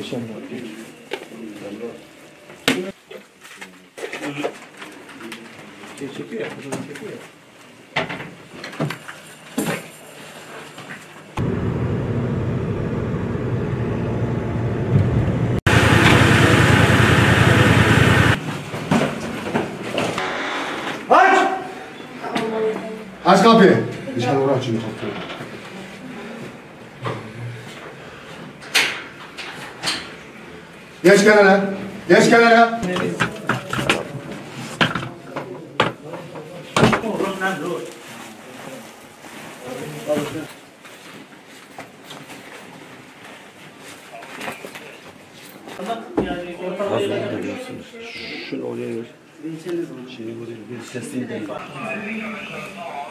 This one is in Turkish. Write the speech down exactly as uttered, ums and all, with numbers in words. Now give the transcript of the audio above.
akşamlar. Çekiyor ya, fotoğraf çekiyor ya. Aç! Aç kapıyı. Dışarı uğra açın kapıyı. Geç kenara. Geç kenara. Şunu oraya ver. Şeyi buraya bir sesini